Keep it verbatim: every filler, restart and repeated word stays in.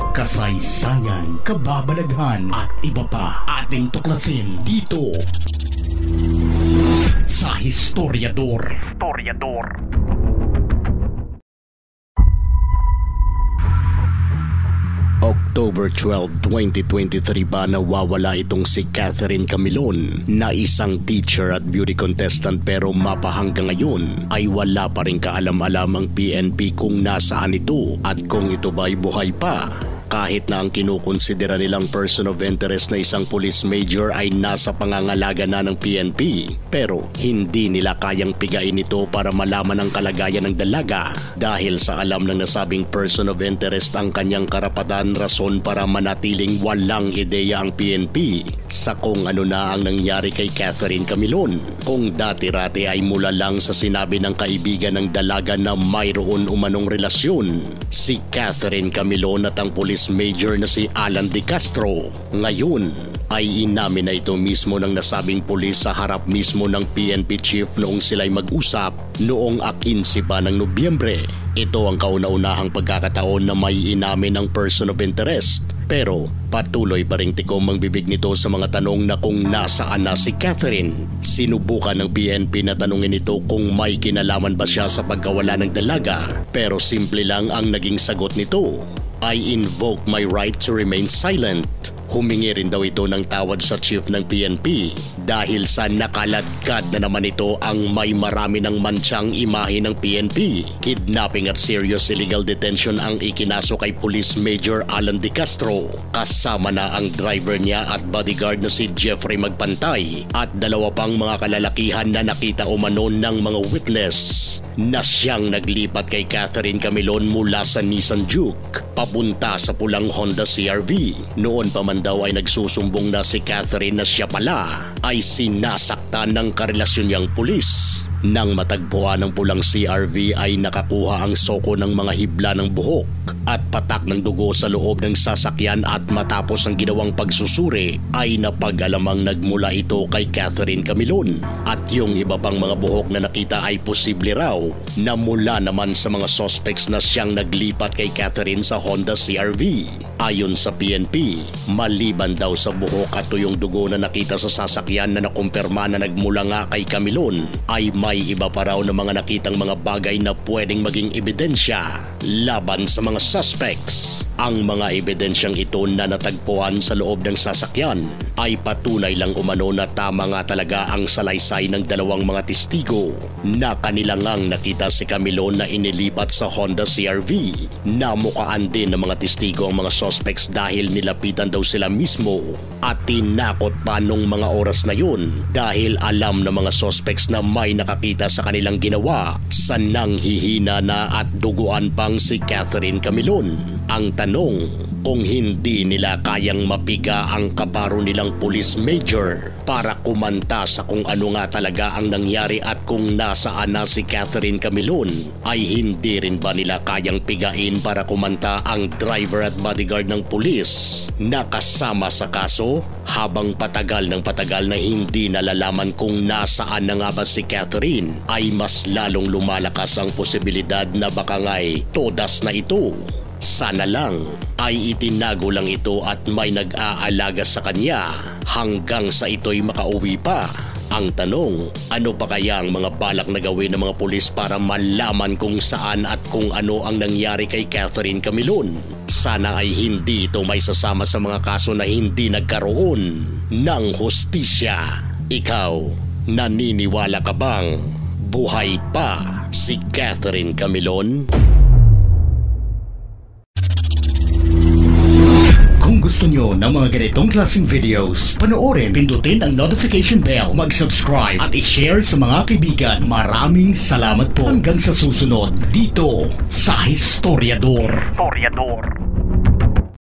kasaysayan, kababalaghan at iba pa ating tuklasin dito sa Historiador. Historiador. October twelfth, twenty twenty-three ba nawawala itong si Catherine Camilon na isang teacher at beauty contestant, pero mapa hanggang ngayon ay wala pa rin kaalam-alam ang P N P kung nasaan ito at kung ito ba'y buhay pa. Kahit na ang kinukonsidera nilang person of interest na isang police major ay nasa pangangalaga na ng P N P, pero hindi nila kayang pigain ito para malaman ang kalagayan ng dalaga dahil sa alam ng nasabing person of interest ang kanyang karapatan, rason para manatiling walang ideya ang P N P sa kung ano na ang nangyari kay Catherine Camilon. Kung dati-rati ay mula lang sa sinabi ng kaibigan ng dalaga na mayroon umanong relasyon si Catherine Camilon at ang police major na si Alan De Castro, ngayon ay inamin na ito mismo ng nasabing pulis sa harap mismo ng P N P chief noong sila'y mag-usap noong akinsi pa ng Nobyembre. Ito ang kauna-unahang pagkakataon na may inamin ang person of interest, pero patuloy pa ring tikom ang bibig nito sa mga tanong na kung nasaan na si Catherine. Sinubukan ng P N P na tanungin ito kung may kinalaman ba siya sa pagkawala ng dalaga, pero simple lang ang naging sagot nito: I invoke my right to remain silent. Humingi rin daw ito ng tawad sa chief ng P N P dahil sa nakaladkad na naman ito ang may marami ng mansyang imahe ng P N P. Kidnapping at serious illegal detention ang ikinaso kay Police Major Alan De Castro. Kasama na ang driver niya at bodyguard na si Jeffrey Magpantay at dalawa pang mga kalalakihan na nakita umano ng mga witness na siyang naglipat kay Catherine Camilon mula sa Nissan Juke papunta sa pulang Honda C R V. Noon pa man daw ay nagsusumbong na si Catherine na siya pala ay sinasaktan ng karelasyon niyang pulis. Nang matagpuan ng pulang C R V ay nakakuha ang soko ng mga hibla ng buhok at patak ng dugo sa loob ng sasakyan, at matapos ang ginawang pagsusuri ay napag-alamang nagmula ito kay Catherine Camilon, at yung iba pang mga buhok na nakita ay posible raw na mula naman sa mga suspects na siyang naglipat kay Catherine sa Honda C R V. Ayon sa P N P, maliban daw sa buhok at tuyong dugo na nakita sa sasakyan na nakumpirma na nagmula nga kay Camilon, ay may iba pa raw na mga nakitang mga bagay na pwedeng maging ebidensya laban sa mga suspects. Ang mga ebidensyang ito na natagpuan sa loob ng sasakyan ay patunay lang umano na tama nga talaga ang salaysay ng dalawang mga testigo na kanilang ngang nakita si Camilon na inilipat sa Honda C R V. Namukaan din ng mga testigo ang mga suspects dahil nilapitan daw sila mismo at tinakot pa nung mga oras na yun dahil alam ng mga suspects na may nakakita sa kanilang ginawa sa nanghihina na at duguan pang si Catherine Camilon. Ang tanong, kung hindi nila kayang mapiga ang kabaro nilang police major para kumanta sa kung ano nga talaga ang nangyari at kung nasaan na si Catherine Camilon, ay hindi rin ba nila kayang pigain para kumanta ang driver at bodyguard ng pulis na kasama sa kaso? Habang patagal ng patagal na hindi nalalaman kung nasaan na nga ba si Catherine, ay mas lalong lumalakas ang posibilidad na baka nga'y todas na ito. Sana lang ay itinago lang ito at may nag-aalaga sa kanya hanggang sa ito'y makauwi pa. Ang tanong, ano pa kaya ang mga balak na gawin ng mga pulis para malaman kung saan at kung ano ang nangyari kay Catherine Camilon? Sana ay hindi ito may sasama sa mga kaso na hindi nagkaroon ng hustisya. Ikaw, naniniwala ka bang buhay pa si Catherine Camilon? Kung gusto nyo ng mga ganitong klaseng videos, panoorin, pindutin ang notification bell, mag-subscribe at i-share sa mga kaibigan. Maraming salamat po. Hanggang sa susunod dito sa Historiador. Historiador.